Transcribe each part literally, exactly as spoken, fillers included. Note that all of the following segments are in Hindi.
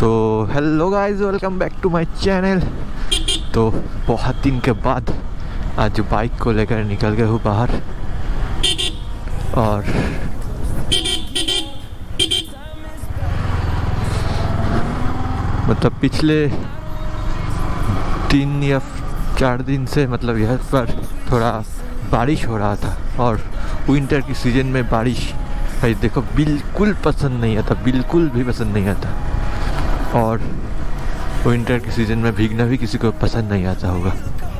तो hello guys, welcome back to my channel. तो बहुत दिन के बाद आज बाइक को लेकर निकल गए हूँ बाहर, और मतलब पिछले तीन या चार दिन से मतलब यहाँ पर थोड़ा बारिश हो रहा था, और विंटर की सीज़न में बारिश भाई देखो बिल्कुल पसंद नहीं आता, बिल्कुल भी पसंद नहीं आता। और विंटर की सीज़न में भीगना भी किसी को पसंद नहीं आता होगा,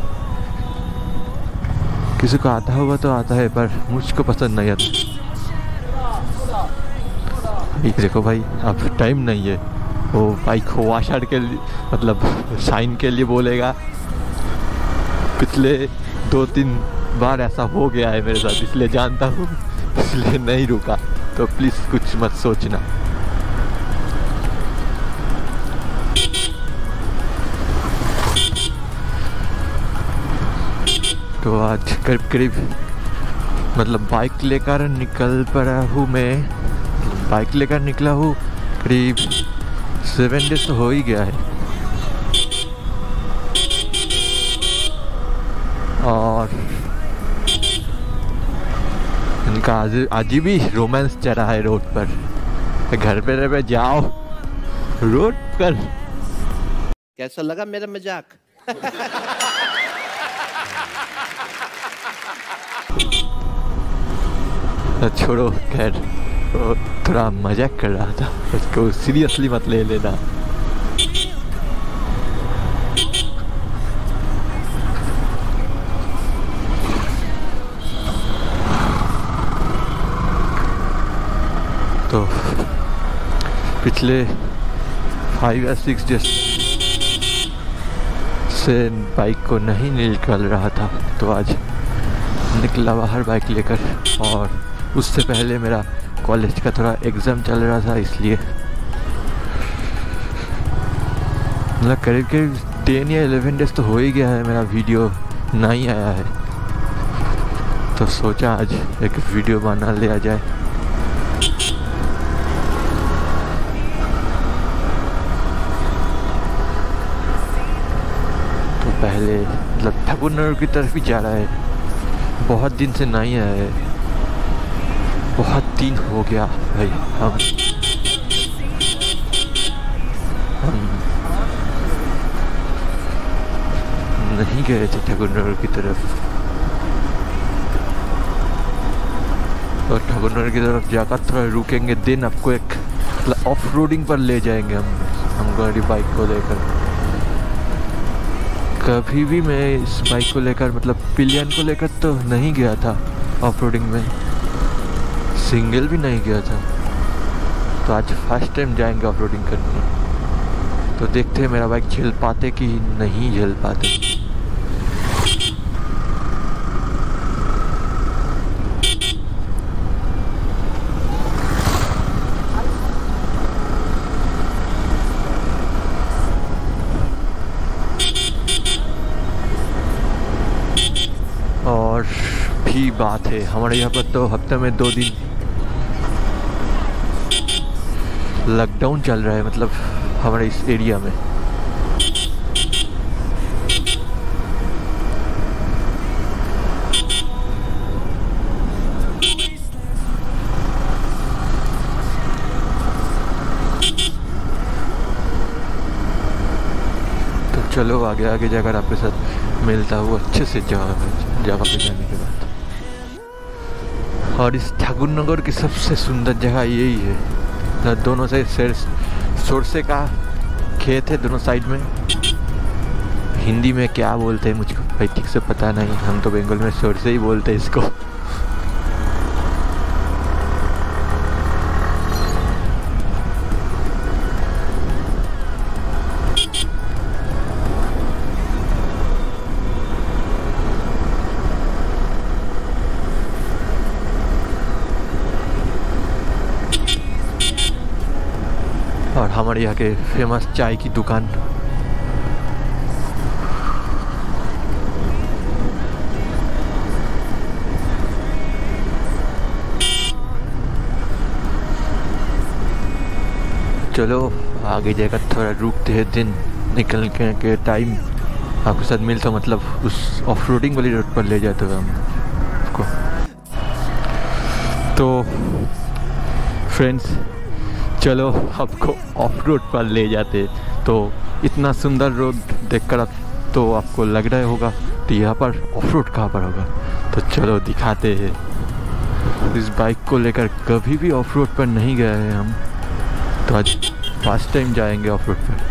किसी को आता होगा तो आता है, पर मुझको पसंद नहीं आता। एक देखो भाई, अब टाइम नहीं है, वो बाइक को वाशर के लिए मतलब शाइन के लिए बोलेगा। पिछले दो तीन बार ऐसा हो गया है मेरे साथ, इसलिए जानता हूँ, इसलिए नहीं रुका। तो प्लीज़ कुछ मत सोचना। तो आज करीब करीब मतलब बाइक लेकर निकल पड़ा हूँ मैं, बाइक लेकर निकला हूँ करीब सेवन डेज तो हो ही गया है। और इनका आज आज भी रोमांस चला है रोड पर। घर पे रहे जाओ रोड पर। कैसा लगा मेरा मजाक? छोड़ो, खैर थोड़ा मजाक कर रहा था, उसको सीरियसली मत ले लेना। तो पिछले फाइव या सिक्स डेज से बाइक को नहीं निकल रहा था, तो आज निकला बाहर बाइक लेकर। और उससे पहले मेरा कॉलेज का थोड़ा एग्ज़ाम चल रहा था, इसलिए मतलब करीब करीब टेन या इलेवन डेज तो हो ही गया है मेरा वीडियो नहीं आया है। तो सोचा आज एक वीडियो बना लिया जाए। तो पहले मतलब ठाकुर नगर की तरफ ही जा रहा है, बहुत दिन से नहीं आया है, बहुत दिन हो गया भाई। हम हम नहीं गए थे ठाकुर नगर की तरफ, और ठाकुर नगर की तरफ जाकर थोड़ा रुकेंगे, दिन आपको एक मतलब ऑफ रोडिंग पर ले जाएंगे हम हम गाड़ी बाइक को लेकर। कभी भी मैं इस बाइक को लेकर मतलब पिलियन को लेकर तो नहीं गया था ऑफ रोडिंग में, सिंगल भी नहीं गया था। तो आज फर्स्ट टाइम जाएंगे ऑफ रोडिंग करने। तो देखते हैं मेरा बाइक झेल पाते कि नहीं झेल पाते। और भी बात है, हमारे यहाँ पर तो हफ्ते में दो दिन लॉकडाउन चल रहा है, मतलब हमारे इस एरिया में। तो चलो आगे आगे जाकर आपके साथ मिलता हूँ अच्छे से जगह जगह पे जाने के बाद। और इस ठाकुर नगर की सबसे सुंदर जगह यही है, दोनों साइड सरसे का खेत है दोनों साइड में। हिंदी में क्या बोलते हैं मुझको भाई ठीक से पता नहीं, हम तो बंगाल में सरसे ही बोलते हैं इसको। और हमारे यहाँ के फेमस चाय की दुकान। चलो आगे जाएगा, थोड़ा रुकते हैं, दिन निकल के, के टाइम आपके साथ मिलता मतलब उस ऑफ रोडिंग वाली रोड पर ले जाते हुए हम को। तो फ्रेंड्स चलो आपको ऑफ रोड पर ले जाते। तो इतना सुंदर रोड देखकर आप तो आपको लग रहा होगा तो यहाँ पर ऑफ रोड कहाँ पर होगा, तो चलो दिखाते हैं। इस बाइक को लेकर कभी भी ऑफ रोड पर नहीं गए हैं हम, तो आज फर्स्ट टाइम जाएंगे ऑफ रोड पर।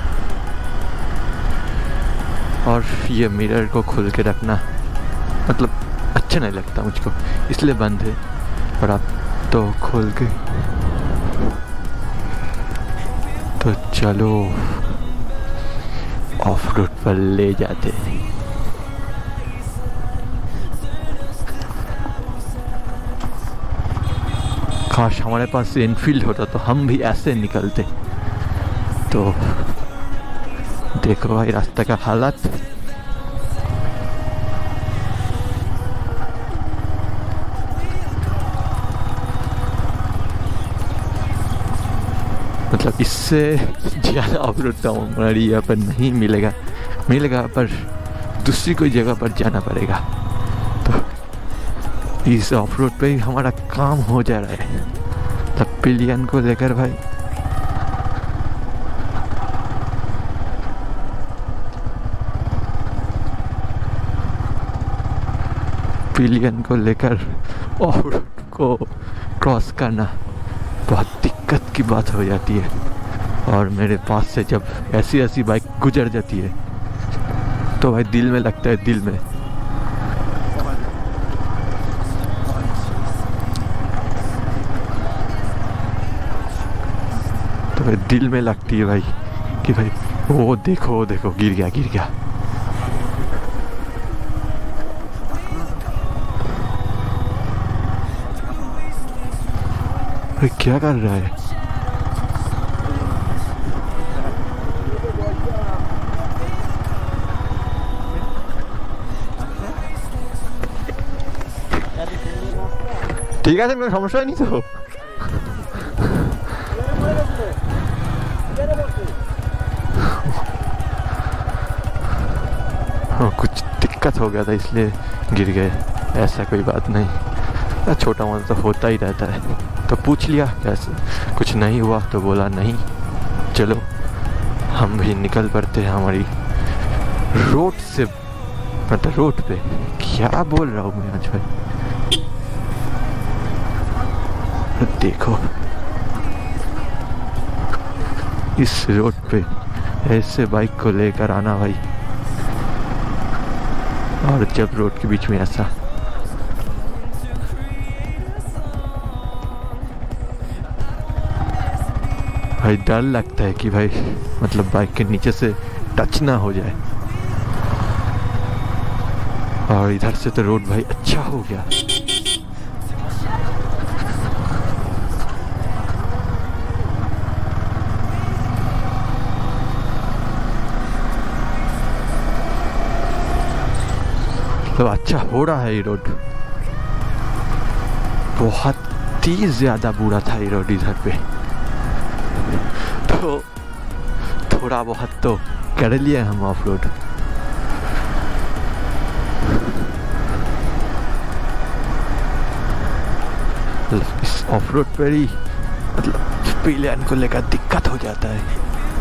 और ये मिरर को खोल के रखना मतलब अच्छा नहीं लगता मुझको, इसलिए बंद है, पर आप तो खोल के। तो चलो ऑफ रोड पर ले जाते। काश हमारे पास एनफील्ड होता तो हम भी ऐसे निकलते। तो देखो भाई रास्ते का हालत, मतलब इससे ज़्यादा ऑफ रोड तो हमारे यहाँ पर नहीं मिलेगा मिलेगा पर दूसरी कोई जगह पर जाना पड़ेगा। तो इस ऑफ रोड पे ही हमारा काम हो जा रहा है। तब पिलियन को लेकर भाई पिलियन को लेकर ऑफ रोड को क्रॉस करना बहुत दिक्कत की बात हो जाती है। और मेरे पास से जब ऐसी ऐसी बाइक गुजर जाती है तो भाई दिल में लगता है, दिल में। तो भाई दिल में लगती है भाई कि भाई वो देखो वो देखो गिर गया गिर गया। भाई क्या कर रहा है? ঠিক আছে, কোনো সমস্যা হয়নি তো? कुछ दिक्कत हो गया था इसलिए गिर गए, ऐसा कोई बात नहीं, छोटा मोटा तो होता ही रहता है। तो पूछ लिया कैसे, कुछ नहीं हुआ तो बोला नहीं। चलो हम भी निकल पड़ते हैं हमारी रोड से, मतलब रोड पे। क्या बोल रहा हूँ मैं आज भाई, देखो इस रोड पे ऐसे बाइक को लेकर आना भाई, और जब रोड के बीच में ऐसा। भाई डर लगता है कि भाई मतलब बाइक के नीचे से टच ना हो जाए। और इधर से तो रोड भाई अच्छा हो गया। तो अच्छा हो रहा है ये रोड, बहुत ही ज्यादा बुरा था ये रोड इधर पे। तो थोड़ा बहुत तो कर लिया हम ऑफ रोड। इस ऑफ रोड पर ही मतलब पिलियन को लेकर दिक्कत हो जाता है।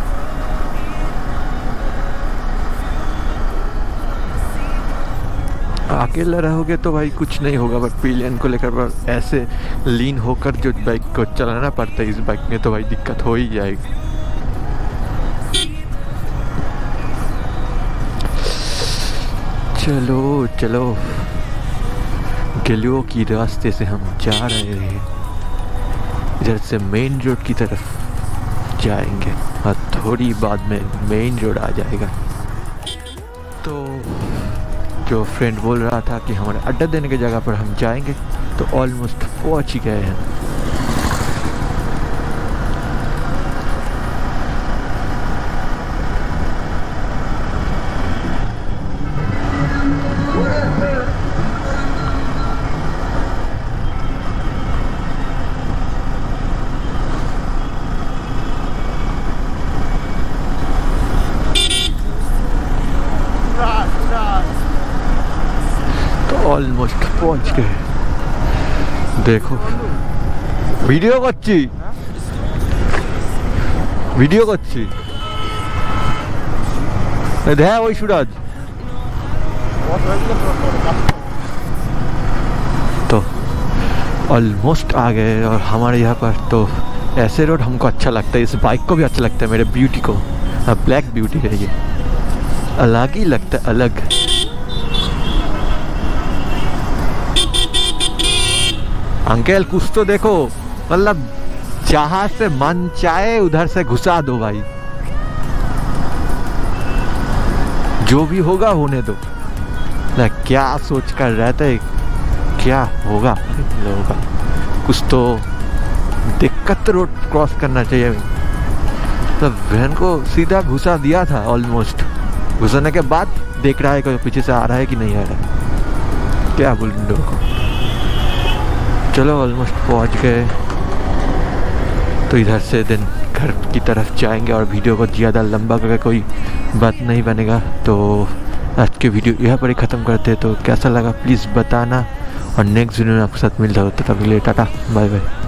अकेला रहोगे तो भाई कुछ नहीं होगा, बट पिलियन को लेकर ऐसे लीन होकर जो बाइक को चलाना पड़ता है, इस बाइक में तो भाई दिक्कत हो ही जाएगी। चलो चलो गलियों की रास्ते से हम जा रहे हैं, इधर से मेन रोड की तरफ जाएंगे और थोड़ी बाद में मेन रोड आ जाएगा। तो जो फ्रेंड बोल रहा था कि हमारे अड्डा देने की जगह पर हम जाएंगे, तो ऑलमोस्ट पहुंच ही गए हैं। पहुंच गए। देखो वीडियो करছি वीडियो করছি দেখ ওই সুরাজ। तो ऑलमोस्ट आ गए और हमारे यहाँ पर तो ऐसे रोड हमको अच्छा लगता है, इस बाइक को भी अच्छा लगता है, मेरे ब्यूटी को। अब ब्लैक ब्यूटी है ये, अलग ही लगता है, अलग। अंकल कुछ तो देखो, मतलब जहाँ से मन चाहे उधर से घुसा दो भाई, जो भी होगा होने दो। ना क्या सोच कर रहते, क्या होगा इन लोगों का। कुछ तो दिक्कत रोड क्रॉस करना चाहिए। तब वैन को सीधा घुसा दिया था, ऑलमोस्ट घुसाने के बाद देख रहा है कोई पीछे से आ रहा है कि नहीं आ रहा है। क्या बोल इन लोगों को। चलो ऑलमोस्ट पहुंच गए, तो इधर से दिन घर की तरफ जाएंगे और वीडियो को ज़्यादा लंबा करके कोई बात नहीं बनेगा। तो आज के वीडियो यहाँ पर ही ख़त्म करते हैं। तो कैसा लगा प्लीज़ बताना, और नेक्स्ट वीडियो में आपके साथ मिलता हो। तब तक के लिए टाटा बाय बाय।